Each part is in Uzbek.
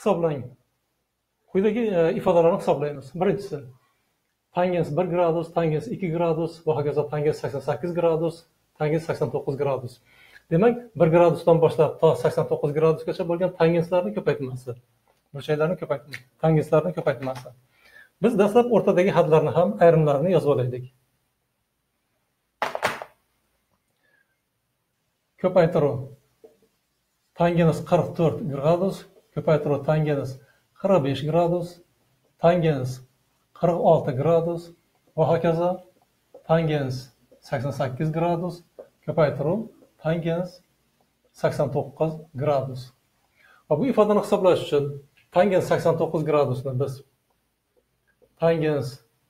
hisoblang. Quyidagi ifodalarni hisoblaymiz. Birinchisi, tangens 1 gradus, tangens 2 gradus va hokazo tangens 88 gradus, tangens 89 gradus. Demak, 1 gradusdan boshlab to 89 gradusgacha bo'lgan tangenslarni ko'paytmasi. Burchaklarni ko'paytmasi, tangenslarni ko'paytmasi. Biz dastlab o'rtadagi hadlarni ham ayrimlarini yozib olaylik. Ko'paytiruv tangens 44 gradus, ko'paytiruv tangens 45 gradus, tangens 46 gradus va hokazo tangens 88 gradus, ko'paytiruv tangens 89 gradus. Va bu ifodani hisoblash uchun tangens 89 gradusni biz tangens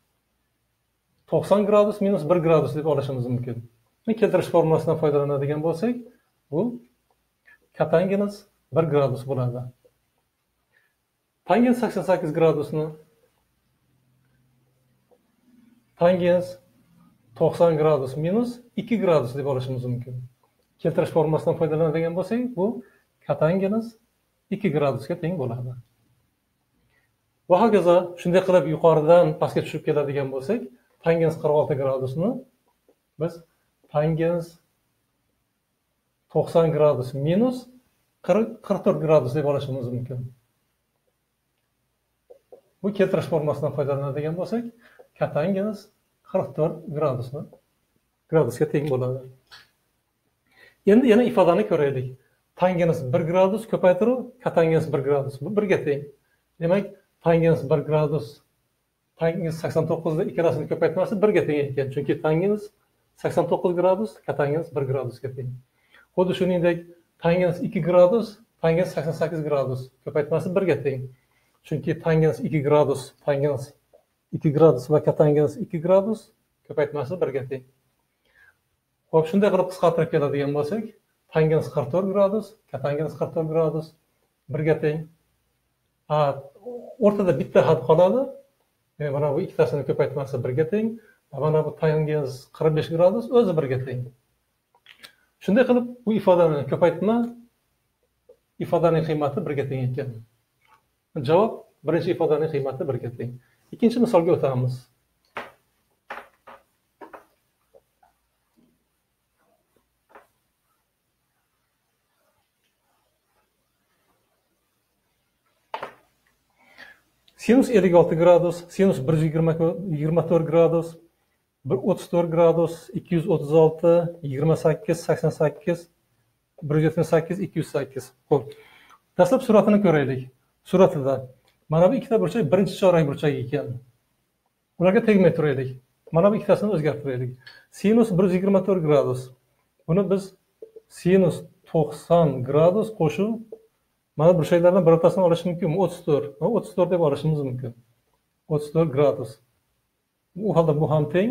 90 gradus minus 1 gradus deb olishimiz mumkin. Keltirish formulasidan foydalanadigan bo'lsak, bu katangens 1 gradus bo'ladi. Tangens 88 gradusni tangens 90 gradus minus 2 gradus deb olishimiz mumkin. Keltirish formulasidan foydalanadigan bo'lsak, bu katangens 2 gradusga teng bo'ladi. Va hokazo shunday qilib yuqoridan pastga tushib keladigan bo'lsak, tangens 46 gradusni biz tangens 90 gradus minus 44 gradus deb olishimiz mumkin. Bu keltirish formulasidan foydalanadigan bo'lsak, katangens 44 gradusga teng bo'ladi. Endi yana ifodani ko'raylik. Tangens 1 gradus ko'paytiruv katangens 1 gradus. Bu 1 ga teng. Demak, tangens 1 gradus tangens 89 da ikkalasini ko'paytmasi 1 ga teng ekan. Chunki tangens 89 gradus katangens 1 gradusga teng. Xuddi shuningdek, tangens 2 gradus tangens 88 gradus ko'paytmasi 1 ga teng. Chunki tangens 2 gradus va katangens 2 gradus ko'paytmasi 1 ga teng. Xo'p, shunday qilib qisqartirib keladigan bo'lsak, tangens 44 gradus, katangens 44 gradus 1 ga teng. O'rtada bitta had qoladi. Mana bu ikkitasini ko'paytmasi 1 ga teng. Mana bu tangens 45 gradus o'zi 1 ga teng. Shunday qilib bu ifodani ko'paytma ifodaning qiymati 1 ga teng ekan. Javob birinchi ifodaning qiymati 1 ga teng. Ikkinchi misolga o'tamiz. Sinus 56 gradus, sinus 124 gradus, 34 gradus, 236, 28, 88, 178, 208. Xo'p. Dastlab suratini ko'raylik. Suratida mana bu ikkita burchak birinchi chorak burchagi ekan. Ularga tegmay turaylik. Mana bu ikkitasini o'zgartiraylik. Sinus 124 gradus. Buni biz sinus 90 gradus qo'shib mana burchaklardan birortasini olish mumkin. 34. 34 deb olishimiz mumkin. 34 gradus. Bu holda bu ham teng.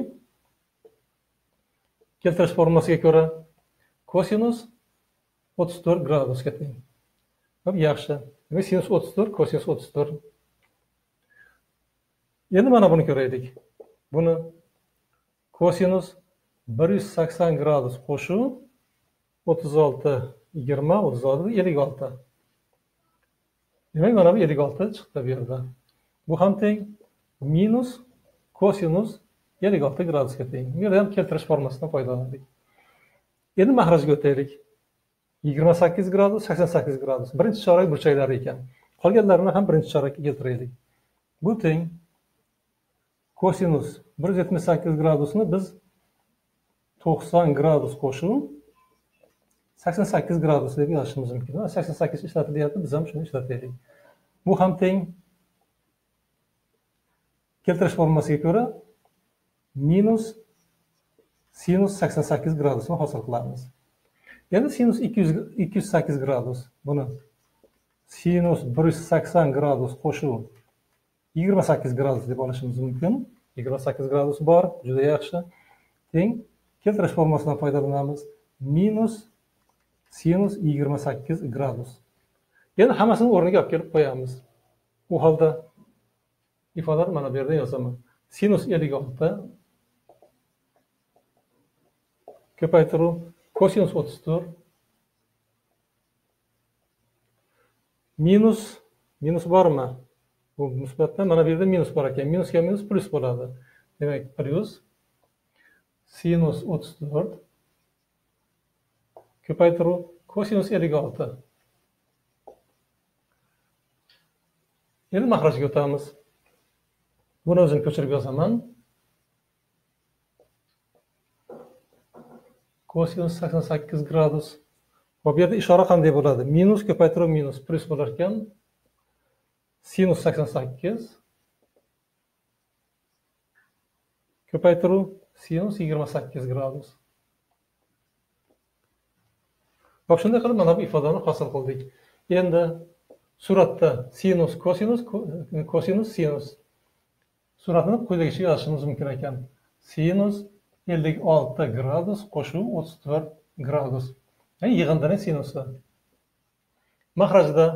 Keltirish formulasiga ko'ra kosinus 34 gradusga teng. Hop, yaxshi. Demak, sinus 34, kosinus 34. Endi mana buni ko'raylik. Buni kosinus 180 gradus qo'shib 36, 20, 36, 56. Demak, mana bu 56 chiqdi bu yerda. Bu ham teng minus kosinus 56 gradusga teng. Bu yerda ham keltirish formulasidan foydalandik. Endi mahrajga o'taylik. 28 gradus, 88 gradus. Birinchi chorak burchaklari ekan. Qolganlarini ham birinchi chorakka keltiraylik. Bu teng kosinus 178 gradusni biz 90 gradus qo'shib 88 gradus deb yozishimiz mumkin. 88 ishlatilyapti, biz ham shuni ishlataylik. Bu ham teng keltirish formulasiga ko'ra minus sinus 88 gradusni hosil qilamiz. Endi sinus 208 gradus. Buni sinus 180 gradus qo'shib 28 gradus deb olishimiz mumkin. 28 gradus bor, juda yaxshi. Teng keltirish formulasidan foydalanamiz. Minus sinus 28 gradus. Endi hammasini o'rniga olib kelib qo'yamiz. U holda ifodani mana bu yerda yozaman. Sinus 56 ko'paytiruv kosinus 34 minus Minus bormi? Bu musbatdan mana bu yerda minus bor ekan. Minusga minus plus bo'ladi. Demak, plus sinus 34 ko'paytiruv kosinus 56. Endi mahrajga o'tamiz. Buni o'zim ko'chirib yozaman. Kosinus 88 gradus. Bu yerda ishora qanday bo'ladi? Minus ko'paytiruv minus plus bo'lar ekan. Sinus 88 ko'paytiruv sinus 28 gradus. Bak shunday qilib mana bu ifodani hosil qildik. Endi suratda sinus kosinus kosinus sinus suratini quyidagicha yozishimiz mumkin ekan. Sinus 56 gradus qo'shuv 34 gradus. Yani yig'indining sinusi. Mahrajda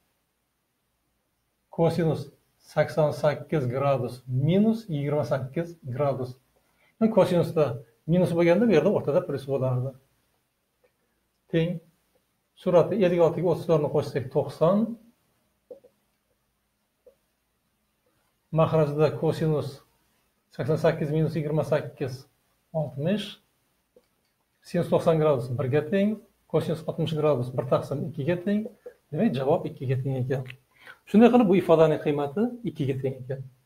kosinus 88 gradus minus 28 gradus. Kosinusda minus bo'lganda bu yerda o'rtada plus bo'lardi. Teng suratda 56 ga 34 ni qo'shsak 90. Mahrajda kosinus 88 minus 28 60. Sinus 90 gradus 1 ga teng, kosinus 60 gradus 1 taqsim 2 ga teng. Demak, javob 2 ga teng ekan. Shunday qilib bu ifodaning qiymati 2 ga teng ekan.